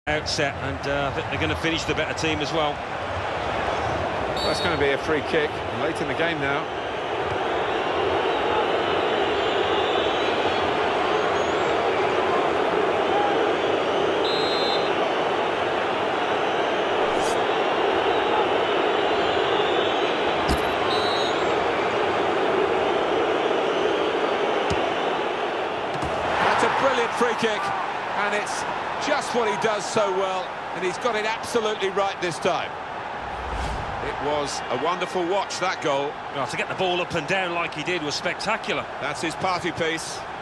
outset, and I think they're going to finish the better team as well. That's going to be a free kick late in the game now. That's a brilliant free kick, and it's just what he does so well, and he's got it absolutely right this time. It was a wonderful watch, that goal. Well, to get the ball up and down like he did was spectacular. That's his party piece.